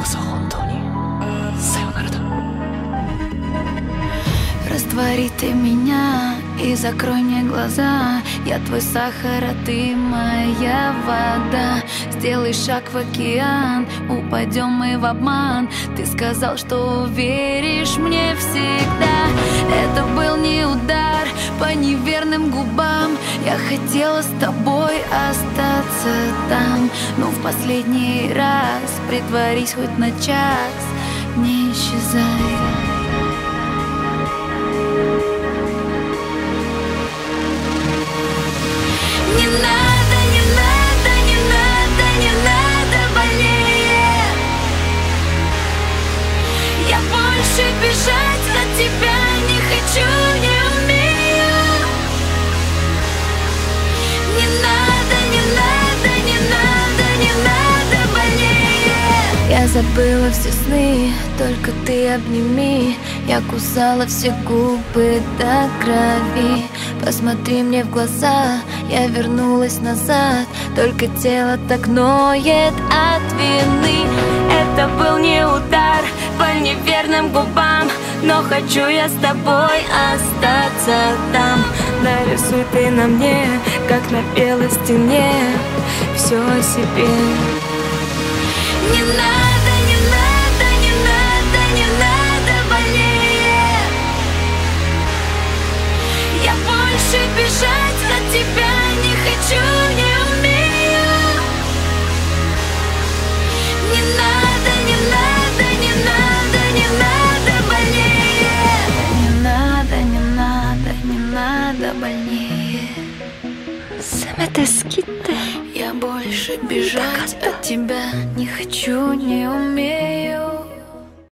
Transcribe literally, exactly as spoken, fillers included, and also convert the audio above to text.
こそ本当にさよならだ。 Раствори ты меня и закрой мне глаза. Я твой сахар, а ты моя вода. Сделай шаг в океан, упадем мы в обман. Ты сказал, что веришь мне всегда. Это был не удар по неверным губам. Я хотела с тобой остаться там, но в последний раз притворись хоть на час, не исчезай. Не надо, не надо, не надо, не надо больнее. Я больше бежать от тебя не хочу, не умею. Не надо, не надо, не надо, не надо больнее. Я забыла все сны, только ты обними. Я кусала все губы до крови. Посмотри мне в глаза, я вернулась назад. Только тело так ноет от вины. Это был не удар по неверным губам, но хочу я с тобой остаться там. Нарисуй ты на мне, как на белой стене, все о себе. Не надо, не надо, не надо, не надо больнее. Я больше бежать от тебя не хочу, не умею. Не надо, не надо, не надо, не надо больнее. Не надо, не надо, не надо больнее. Я больше бежать от тебя не хочу, не умею.